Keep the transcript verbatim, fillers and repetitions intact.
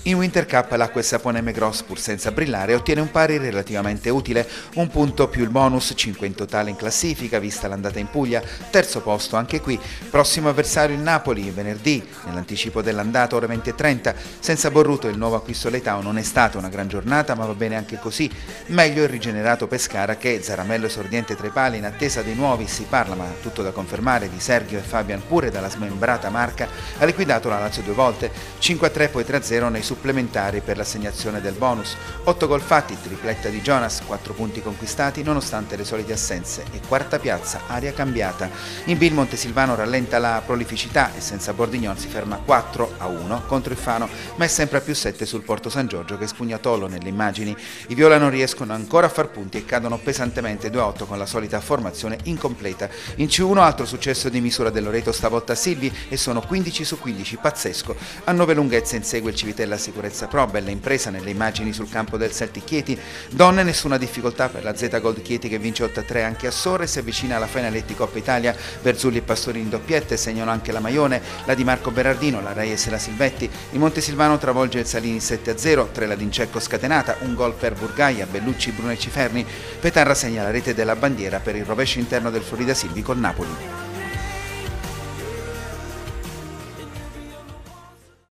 In Winter Cup l'acqua e sapone Megros, pur senza brillare, ottiene un pari relativamente utile, un punto più il bonus, cinque in totale in classifica, vista l'andata in Puglia, terzo posto anche qui, prossimo avversario il Napoli, venerdì, nell'anticipo dell'andata ore venti e trenta, senza Borruto il nuovo acquisto Leitao non è stata una gran giornata, ma va bene anche così, meglio il rigenerato Pescara che, Zaramello esordiente tra i pali in attesa dei nuovi, si parla ma tutto da confermare, di Sergio e Fabian pure dalla smembrata Marca, ha liquidato la Lazio due volte, cinque a tre poi tre a zero nei supplementari per l'assegnazione del bonus. otto gol fatti, tripletta di Jonas, quattro punti conquistati nonostante le solite assenze e quarta piazza, aria cambiata. In B il Montesilvano rallenta la prolificità e senza Bordignon si ferma quattro a uno contro il Fano, ma è sempre a più sette sul Porto San Giorgio che spugna Tollo nelle immagini. I viola non riescono ancora a far punti e cadono pesantemente due a otto con la solita formazione incompleta. In C uno altro successo di misura del Loreto stavolta a Silvi e sono quindici su quindici, pazzesco. A nove lunghezze insegue il Civitella Sicurezza Pro, bella impresa nelle immagini sul campo del Celtic Chieti. Donne, nessuna difficoltà per la Z Gold Chieti che vince otto a tre anche a Sore e si avvicina alla Fenaletti Coppa Italia. Berzulli e Pastorini in doppiette segnano anche la Maione, la di Marco Berardino, la Reyes e la Silvetti. Il Montesilvano travolge il Salini sette a zero, tre la Dincecco scatenata, un gol per Burgaia, Bellucci, Bruno e Ciferni. Petarra segna la rete della bandiera per il rovescio interno del Florida Silvi col Napoli.